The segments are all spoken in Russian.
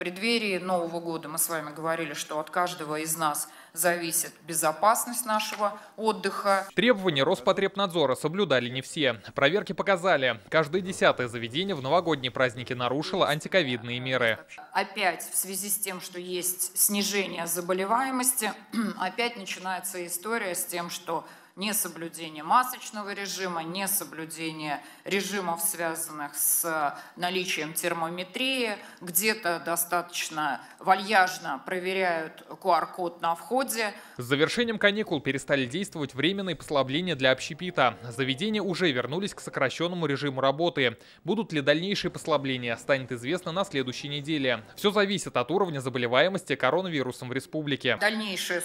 В преддверии Нового года мы с вами говорили, что от каждого из нас зависит безопасность нашего отдыха. Требования Роспотребнадзора соблюдали не все. Проверки показали, каждое 10-е заведение в новогодние праздники нарушило антиковидные меры. Опять в связи с тем, что есть снижение заболеваемости, опять начинается история с тем, что несоблюдение масочного режима, несоблюдение режимов, связанных с наличием термометрии, где-то достаточно вальяжно проверяют QR-код на входе. С завершением каникул перестали действовать временные послабления для общепита. Заведения уже вернулись к сокращенному режиму работы. Будут ли дальнейшие послабления, станет известно на следующей неделе. Все зависит от уровня заболеваемости коронавирусом в республике. Дальнейшая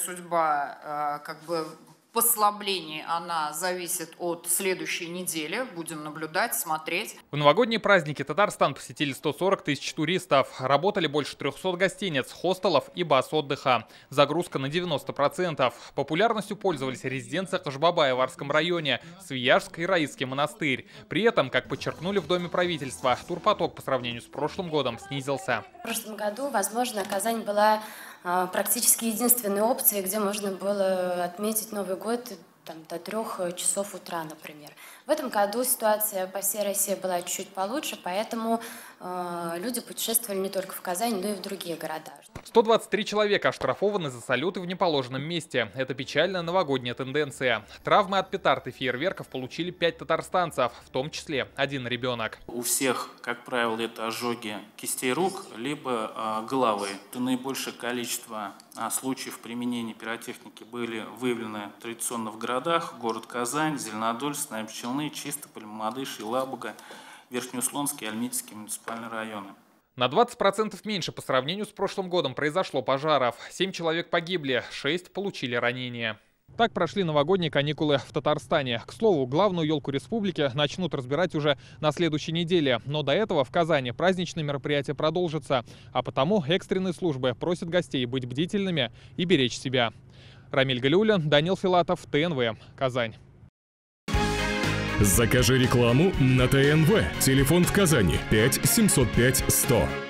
судьба послабление, она зависит от следующей недели. Будем наблюдать, смотреть. В новогодние праздники Татарстан посетили 140 тысяч туристов. Работали больше 300 гостиниц, хостелов и баз отдыха. Загрузка на 90%. Популярностью пользовались резиденция Кашбабая в Арском районе, Свияжск и Раисский монастырь. При этом, как подчеркнули в Доме правительства, турпоток по сравнению с прошлым годом снизился. В прошлом году, возможно, Казань была практически единственной опцией, где можно было отметить Новый год до 3 часов утра, например. В этом году ситуация по всей России была чуть-чуть получше, поэтому люди путешествовали не только в Казань, но и в другие города. 123 человека оштрафованы за салюты в неположенном месте. Это печальная новогодняя тенденция. Травмы от петард и фейерверков получили 5 татарстанцев, в том числе 1 ребенок. У всех, как правило, это ожоги кистей рук, либо головы. Наибольшее количество случаев применения пиротехники были выявлены традиционно в городах: город Казань, Зеленодольск, Набережные, Чистополь, Мамадыш, Елабуга, Верхнеуслонский и Альметьевский муниципальные районы. На 20% меньше по сравнению с прошлым годом произошло пожаров. 7 человек погибли, 6 получили ранения. Так прошли новогодние каникулы в Татарстане. К слову, главную елку республики начнут разбирать уже на следующей неделе. Но до этого в Казани праздничные мероприятия продолжатся. А потому экстренные службы просят гостей быть бдительными и беречь себя. Рамиль Галиуллин, Данил Филатов, ТНВ, Казань. Закажи рекламу на ТНВ. Телефон в Казани 5 705 100.